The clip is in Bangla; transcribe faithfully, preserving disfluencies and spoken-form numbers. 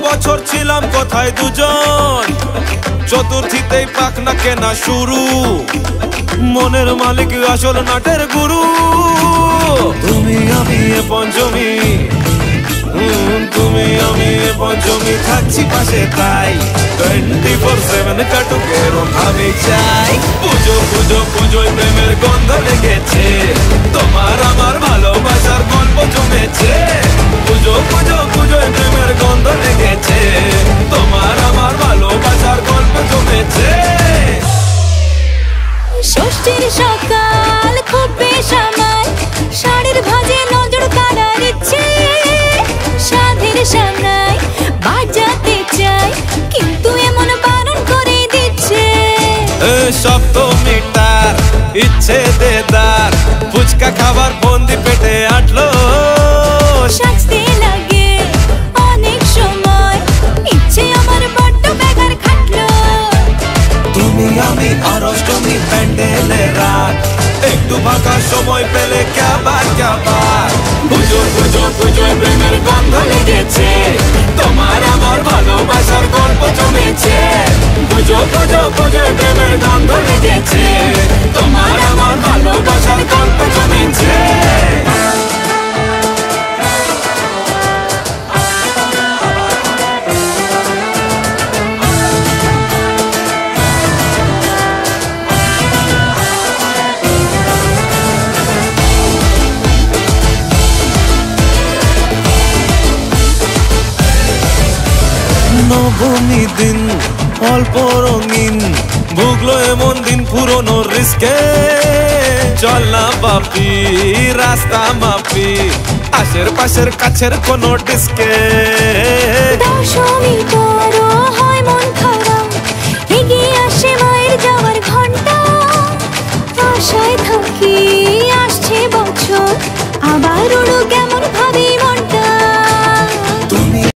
বছর ছিলাম কোথায় দুজন, চতুর্থীতেই পাখনা কেনা শুরু, মনের মালিক আসল নাটের গুরু। তুমি আমি এ পঞ্চমী, তুমি আমি এ পঞ্চমী, থাকছি পাশে তাই টোয়েন্টি ফোর সেভেন কাটুক এরম ভাবে চাই। পুজো পুজো পুজোয় প্রেমের গন্ধ লেগেছে, তোমার আমার ভালোবাসার গল্প জমেছে। পুজো পুজো পুজোয় প্রেমের গন্ধ লেগেছে, তোমার আমার ভালোবাসার গল্প জমেছে। ষষ্ঠীর সকাল খুব বেসামাল, শাড়ির ভাজে নজর কাড়ার ইচ্ছে, সাধের সামনায় বাজাতে চাই কিন্তু এমন বারণ করে দিচ্ছে। সপ্তমীটার ইচ্ছে দেদার, ফুচকা খাবার বন্দি পেটে আটলো, সাজতে লাগে অনেক সময়, ইচ্ছে আমার বড্ড বেগার খাটলো। তুমি আমি আর অষ্টমী প্যান্ডেলে রাত, একটু ফাঁকা সময় পেলে ক্যাবার ক্যাবার। পুজো পুজো পুজোয় প্রেমের গন্ধ লেগেছে, তোমার আমার ভালোবাসার গল্প জমেছে। পুজো পুজো পুজোয় প্রেমের গন্ধ লেগেছে, তোমার আমার ভালোবাসার গল্প জমেছে। নবমী দিন অল্প রঙিন, ভুগলো এমন দিন পুরনো রিস্কে, চল না বাপি রাস্তা মাপি, আশের পাশের কাছের কোনো ডিস্কে। দশমী বড় হয় মন খারাপ, এগিয়ে আসে মায়ের যাওয়ার ঘন্টা, আশায় থাকি আসছে বছর আবারও